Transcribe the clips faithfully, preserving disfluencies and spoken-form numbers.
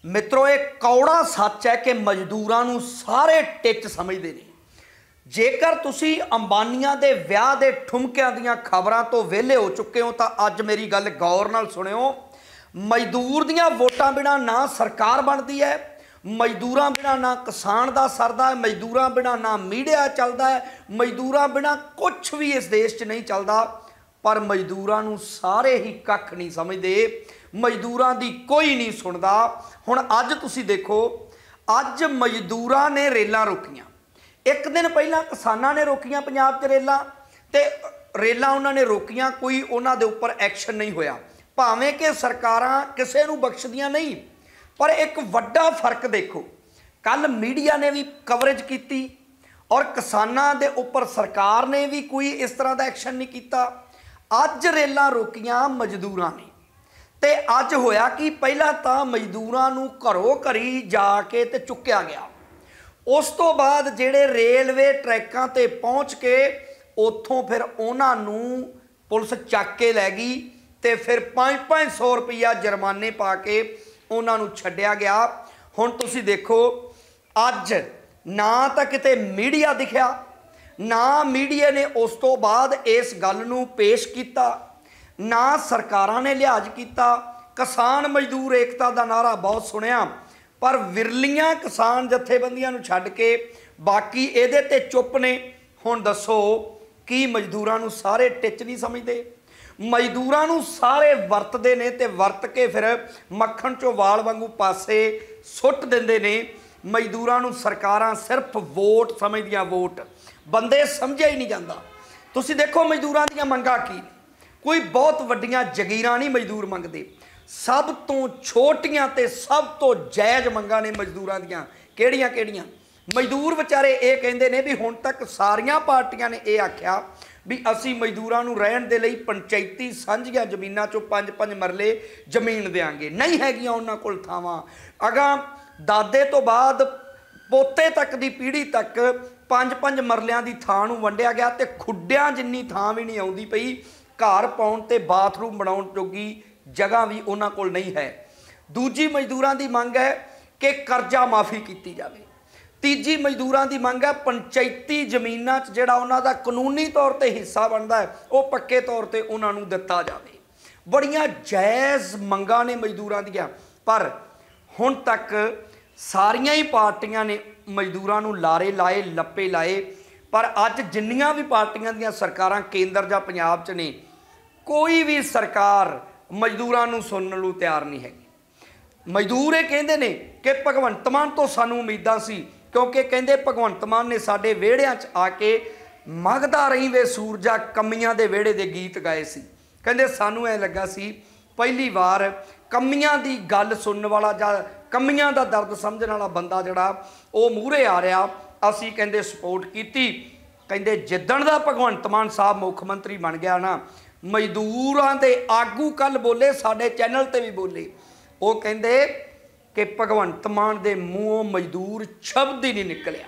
मित्रों ये कौड़ा सच है कि मजदूरां नूं सारे टिच समझते हैं। जेकर तुसी अंबानिया दे विआह दे ठुमकियां दियां खबरां तो वेले हो चुके हो तो अज मेरी गल गौर नाल सुनियो। मजदूर दियां वोटां बिना ना सरकार बनती है, मजदूरां बिना ना किसान दा सरदा है, मजदूरां बिना ना मीडिया चलता है, मजदूरां बिना कुछ भी इस देश च नहीं चलता। पर मजदूरां नूं सारे ही कख नहीं समझते, मजदूरां दी कोई नहीं सुनदा। हुण अज तुसी देखो, अज मजदूरां ने रेलां रोकियां, एक दिन पहला किसानां ने रोकियां पंजाब च रेलां, ते रेलां उन्हां ने रोकियां, कोई उन्हां दे उपर एक्शन नहीं होया। भावें कि सरकारां किसे नूं बख्शदियां नहीं, पर एक वड्डा फर्क देखो, कल मीडिया ने भी कवरेज की और किसानां दे उपर सरकार ने भी कोई इस तरह का एक्शन नहीं किया। अज रेलां रोकियां मजदूरां ने, ते अज होया कि पहला तो मजदूरां नूं घरों घरी जाके ते चुक्या गया, उस तो बाद जेड़े रेलवे ट्रैकां ते पहुँच के उत्थों फिर उन्हां नूं पुलिस चक के लै गई, ते फिर पाँच पाँच सौ रुपया जुर्माने पा के उन्हां नूं छड्डिया गया। हुण तुसीं देखो, अज ना तो किते मीडिया दिखिया, ना मीडिया ने उस तो बाद इस गल नूं पेश किया, ना सरकारां ने लिहाज किया। किसान मजदूर एकता का नारा बहुत सुनिया, पर विरलियां किसान जथेबंदियां नूं छड्ड के बाकी इहदे ते चुप ने। हुण दसो कि मजदूरां नूं सारे टिच नहीं समझते, मजदूरां नूं सारे वरतदे ने, ते वरत के फिर मक्खण चों वाल वांगू पासे सुट दिंदे ने। मजदूरां नूं सरकारां सिर्फ वोट समझदियां, वोट बंदे समझिया ही नहीं जाता। तुसीं देखो मजदूरां दीयां मंगां की, कोई बहुत वड्डियां जगीरां नहीं मजदूर मंगदे, सब तो छोटियां ते सब तो जायज़ मंगां ने मजदूरां दीयां। किहड़ियां किहड़ियां? मजदूर विचारे ये कहंदे ने भी हुण तक सारियां पार्टियां ने यह आख्या भी असी मजदूरां नूं रहण दे लई पंचायती सांझीआं जमीनां चों पंज पंज मरले जमीन देंगे, नहीं हैगियां उन्हां कोल थावां। अगां दादे तो बाद पोते तक दी पीढ़ी तक पंज पंज मरलियां दी थां नूं वंडिया गया, ते खुड्डियां जिन्नी थां भी नहीं आउंदी पई, घर पाउण ते बाथरूम बनाउण जोगी जगह भी उन्हां कोल नहीं है। दूजी मजदूरां दी मंग है कि कर्जा माफ़ी की जाए। तीजी मजदूरां दी मंग है पंचायती जमीनां च जिहड़ा उन्हां दा कानूनी तौर ते हिस्सा बनदा है वो पक्के तौर ते उन्हां नूं दित्ता जाए। बड़ियां जायज़ मंगां ने मजदूरां दियां, पर हुण तक सारियां ही पार्टियां ने मजदूरां नूं लारे लाए, लप्पे लाए। पर अज जिन्नियां भी पार्टियां दियां सरकारां केंद्र जां पंजाब च ने, कोई भी सरकार मजदूरां नूं सुनण लूं तैयार नहीं हैगी। मजदूर ये कहंदे ने कि भगवंत मान तो सानूं उम्मीदां सी, क्योंकि कहंदे भगवंत मान ने साडे विहड़ियां च आके मंगदा रही वे सूरजा कमियां दे विहड़े दे गीत गाए सी। कहंदे सानूं ऐ लगा सी पहली वार कमियां दी गल सुनने वाला जां कमियां दा दर्द समझण वाला बंदा जिहड़ा वो मूहरे आ रहा, असीं कहंदे सपोर्ट कीती। कहंदे जिद्दण दा भगवंत मान साहब मुख मंत्री बन गया ना, मजदूरां दे आगू कल बोले, साडे चैनल ते भी बोले, वो कहंदे कि भगवंत मान दे मूँहों मजदूर शब्द ही नहीं निकलिया,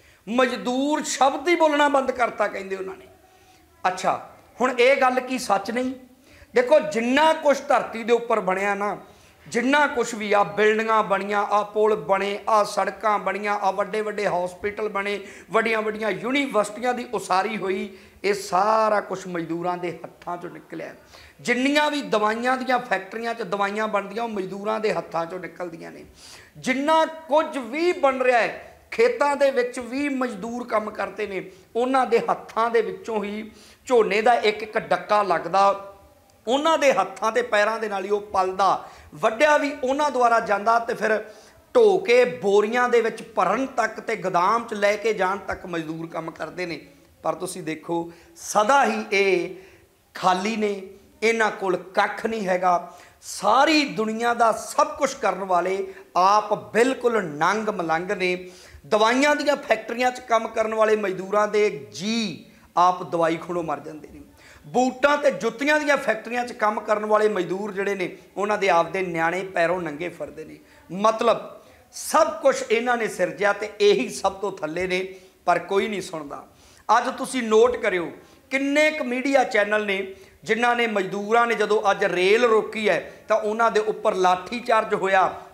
मजदूर शब्द ही बोलना बंद करता कहंदे उन्होंने। अच्छा हुण ये गल की सच नहीं? देखो जिन्ना कुछ धरती दे उपर बनिया ना, जिन्ना कुछ भी आ बिल्डिंगां बनियां, आ पुल बने, आ सड़कां बनियां, आ वड्डे वड्डे हॉस्पिटल बने, वड्डियां वड्डियां यूनीवर्सिटियां दी उसारी हुई, ये सारा कुछ मजदूरां दे हत्थां चों निकलिया। जिन्नियां भी दवाइयां दियां फैक्ट्रियां च दवाइयां बनदियां वो मजदूरां दे हत्थां चों निकलदियां ने। जिन्ना कुछ भी बन रहा है खेतां दे विच भी मजदूर काम करते ने, उन्हां दे हत्थां दे विचों ही झोने दा एक एक डक्का लगदा, उन्हां दे हत्थां ते पैरां दे नाल ही वो पलदा, वड्डिया भी उन्हां द्वारा जांदा, ते फिर ढो के बोरियां दे विच भरन तक ते गोदाम च लैके जाण तक मजदूर काम करते ने। पर तुसीं देखो सदा ही ये खाली ने, इन्हां कोल कख नहीं हैगा। सारी दुनिया का सब कुछ करने वाले आप बिल्कुल नंग मलंग ने। दवाइयां दियां फैक्ट्रियां च काम करने वाले मजदूरां दे जी आप दवाई खोड़ों मर जाते हैं। बूटां ते जुत्तियां दियां फैक्ट्रियां च काम करने वाले मजदूर जिहड़े ने उन्हां दे आपदे न्याणे पैरों नंगे फिरदे ने। मतलब सब कुछ इन्हां ने सिरजिया ते यही सब तो थल्ले ने, पर कोई नहीं सुनदा। अज तुसीं नोट करियो किन्ने क मीडिया चैनल ने जिन्हां ने मजदूरां ने जदों अज रेल रोकी है तो उन्हां दे उपर लाठी चार्ज होया,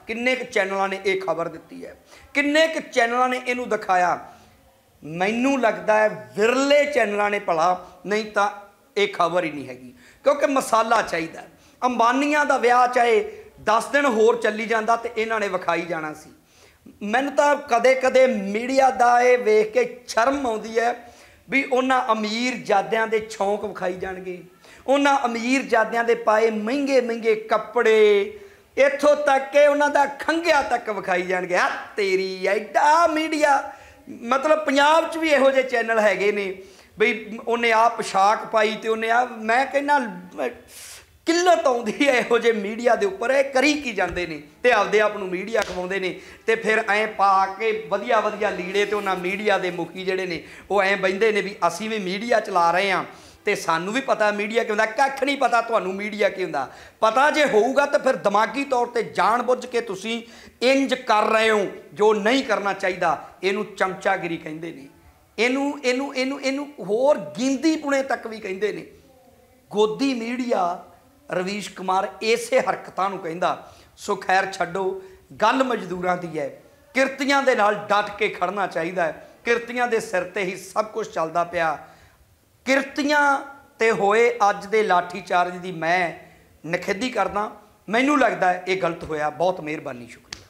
किन्ने क चैनलों ने यह खबर दी है, किन्ने क चैनलों ने इनू दिखाया। मैनू लगता है विरले चैनलों ने भला, नहीं तो ये खबर ही नहीं हैगी, क्योंकि मसाला चाहिए। अंबानिया का विआह चाहे दस दिन होर चली जाता तो इन्हों ने विखाई जाना सी। मैनू तो कदे कदे मीडिया का ये वेख के शर्म आती है भी उन्होंने अमीर जाद्यां दे छौंक विखाई जाणगे, उन्होंने अमीर जाद्यां दे पाए महंगे महंगे कपड़े, इत्थों तक के उन्हों का खंघिया तक विखाई जाणगे। आ तेरी एडा मीडिया, मतलब पंजाब च भी इहो जे चैनल हैगे ने बई उन्हें आ पोशाक पाई तो उन्हें आ, मैं कहना किल्लत आउंदी है इहो जे मीडिया के उपर। ये करी की जाते हैं तो आपदे आप नूं मीडिया खवाउंदे ने ते फिर ऐ पा के वधिया वधिया लीड़े तो उन्होंने मीडिया के मुखी जिहड़े ने वो ऐ बहिंदे ने भी असीं भी मीडिया चला रहे हैं तो सानू भी पता मीडिया की हुंदा। कख नहीं पता तुहानू मीडिया की हुंदा, पता जे होऊगा तो फिर दिमागी तौर पर जान बुझ के तुसीं इंज कर रहे हो जो नहीं करना चाहिए। इनू चमचागिरी कहिंदे ने, इनू इनू इनू इनू होर गिंदी पुणे तक भी कहिंदे ने। गोदी मीडिया रवीश कुमार इसे हरकतां नूं कहिंदा। सो खैर छड्डो, गल मजदूरां दी है, किरतियां दे नाल डट के खड़ना चाहिए है। किरतियां दे सिर ते ही सब कुछ चलदा पिया। किरतियां ते होए अज दे लाठी चार्ज की मैं निखेधी करदा। मैनू लगता है ये गलत होया। बहुत मेहरबानी, शुक्रिया।